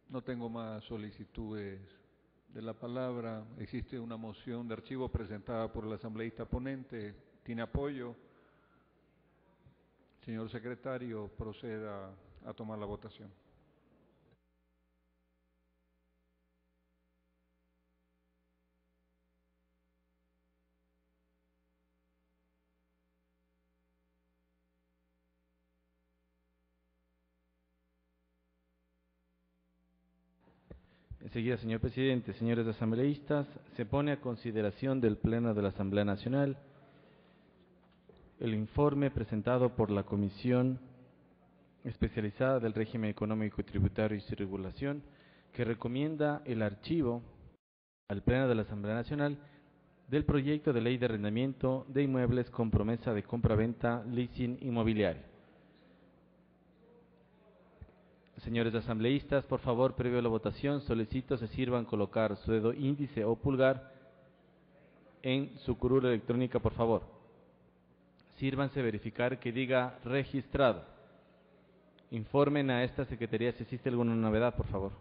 No tengo más solicitudes de la palabra. Existe una moción de archivo presentada por el asambleísta ponente. ¿Tiene apoyo? Señor secretario, proceda a tomar la votación. Enseguida, señor presidente, señores asambleístas, se pone a consideración del Pleno de la Asamblea Nacional el informe presentado por la Comisión Especializada del Régimen Económico y Tributario y su regulación, que recomienda el archivo al Pleno de la Asamblea Nacional del proyecto de ley de arrendamiento de inmuebles con promesa de compra-venta, leasing inmobiliario. Señores asambleístas, por favor, previo a la votación, solicito se sirvan colocar su dedo índice o pulgar en su curul electrónica, por favor. Sírvanse verificar que diga registrado. Informen a esta secretaría si existe alguna novedad, por favor.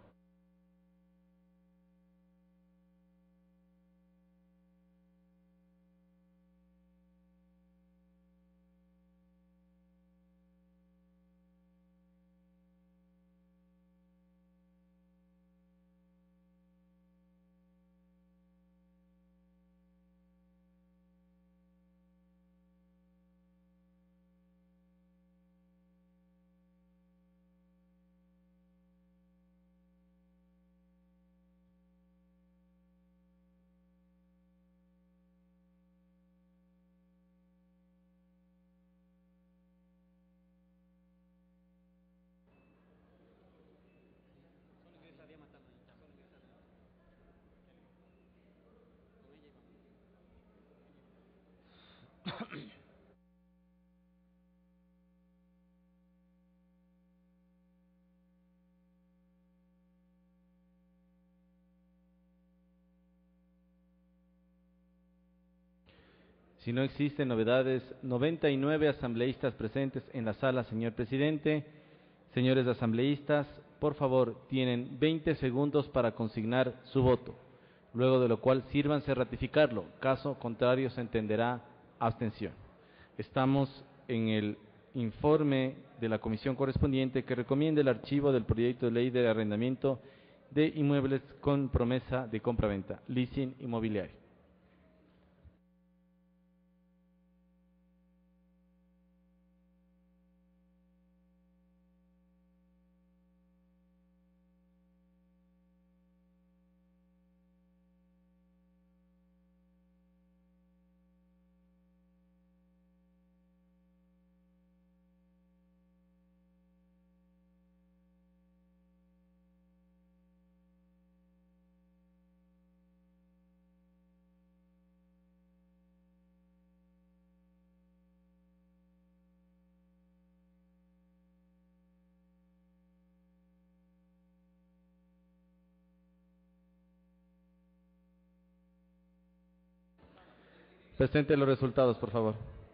Si no existen novedades, 99 asambleístas presentes en la sala, señor presidente. Señores asambleístas, por favor, tienen 20 segundos para consignar su voto, luego de lo cual sírvanse ratificarlo. Caso contrario, se entenderá abstención. Estamos en el informe de la comisión correspondiente que recomienda el archivo del proyecto de ley de arrendamiento de inmuebles con promesa de compra-venta, leasing inmobiliario. Presente los resultados, por favor.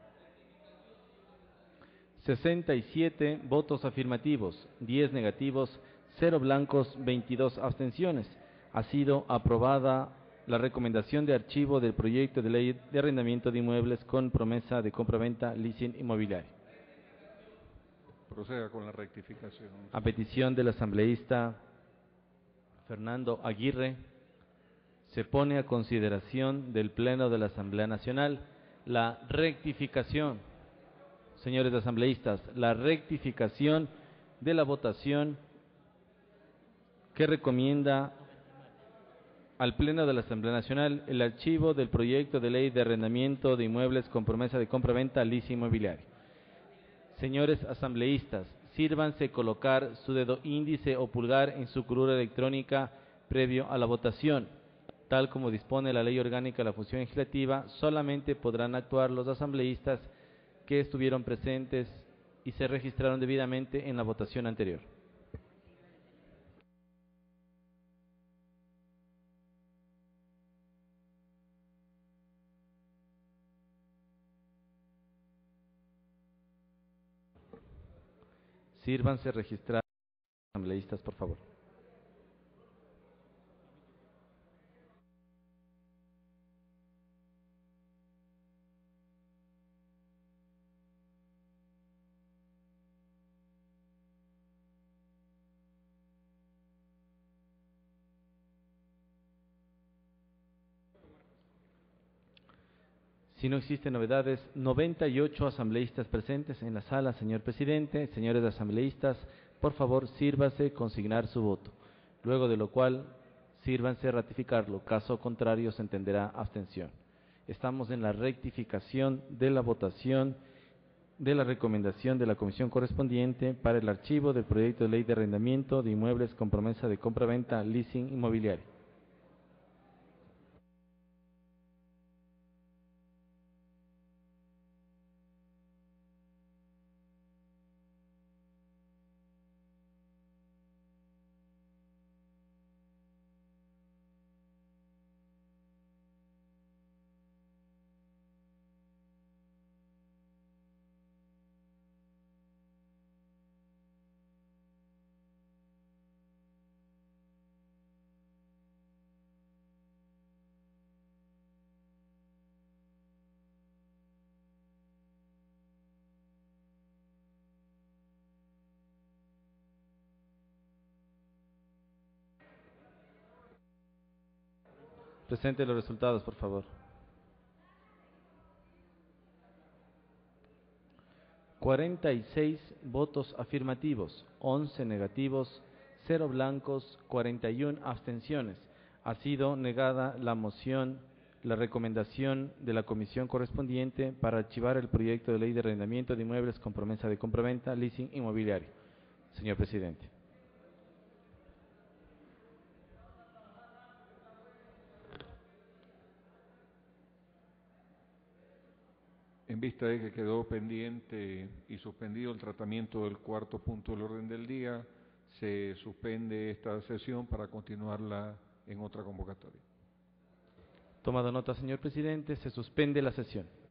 67 votos afirmativos, 10 negativos, 0 blancos, 22 abstenciones. Ha sido aprobada la recomendación de archivo del proyecto de ley de arrendamiento de inmuebles con promesa de compra-venta, leasing inmobiliario. Proceda con la rectificación. A petición del asambleísta Fernando Aguirre, se pone a consideración del Pleno de la Asamblea Nacional la rectificación, señores asambleístas, la rectificación de la votación que recomienda al Pleno de la Asamblea Nacional el archivo del proyecto de ley de arrendamiento de inmuebles con promesa de compra-venta, leasing inmobiliario. Señores asambleístas, sírvanse colocar su dedo índice o pulgar en su curul electrónica previo a la votación. Tal como dispone la Ley Orgánica de la Función Legislativa, solamente podrán actuar los asambleístas que estuvieron presentes y se registraron debidamente en la votación anterior. Sírvanse registrar asambleístas, por favor. Si no existen novedades, 98 asambleístas presentes en la sala, señor presidente. Señores asambleístas, por favor, sírvase consignar su voto, luego de lo cual sírvanse ratificarlo. Caso contrario, se entenderá abstención. Estamos en la rectificación de la votación de la recomendación de la comisión correspondiente para el archivo del proyecto de ley de arrendamiento de inmuebles con promesa de compra-venta, leasing inmobiliario. Presente los resultados, por favor. 46 votos afirmativos, 11 negativos, 0 blancos, 41 abstenciones. Ha sido negada la moción, la recomendación de la comisión correspondiente para archivar el proyecto de ley de arrendamiento de inmuebles con promesa de compra-venta, leasing inmobiliario. Señor presidente. En vista de que quedó pendiente y suspendido el tratamiento del cuarto punto del orden del día, se suspende esta sesión para continuarla en otra convocatoria. Tomado nota, señor presidente, se suspende la sesión.